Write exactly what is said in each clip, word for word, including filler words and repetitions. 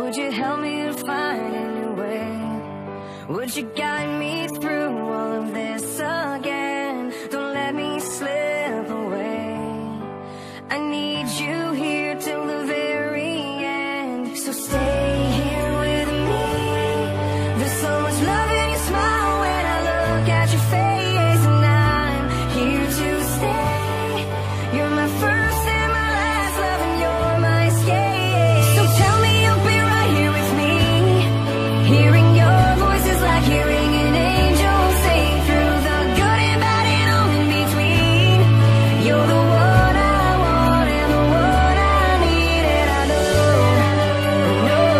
Would you help me to find a new way? Would you guide me through all of this again? Don't let me slip away. I need you here till the very end. So stay here with me. There's so much love in your smile when I look at your face, and I'm here to stay. You're my first and my last love, and you're my escape. So tell me you'll be right here with me. Hearing your voice is like hearing an angel sing, through the good and bad and all in between. You're the one I want and the one I need, and I know, know.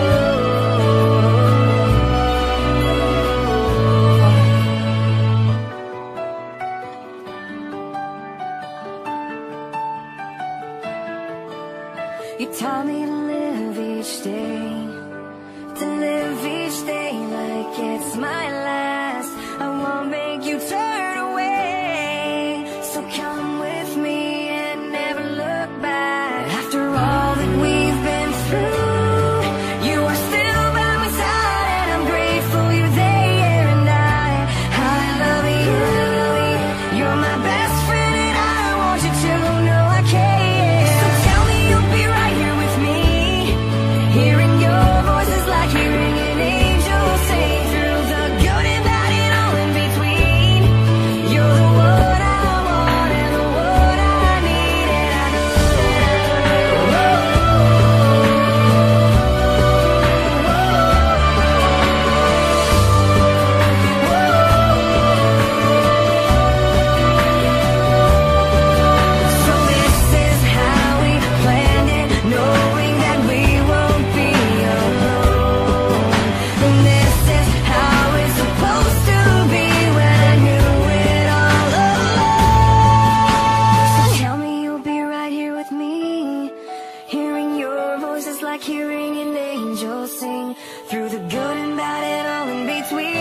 You taught me to live each day, to live each day like it's my last. I won't make you turn away, so come with me and never look back. After all that we've been through, you are still by my side, and I'm grateful you're there. And I, I love you. You're my best friend, and I want you to know I care. So tell me you'll be right here with me. Hearing your voice is like hearing an angel sing, through the good and bad and all in between. You're the one I want and the one I need, and I know. So this is how we planned it, knowing that we won't be alone. And this is how it's supposed to be when I knew it all along. So tell me you'll be right here with me. Hearing your voice is like hearing an angel sing, through the good and bad and all in between.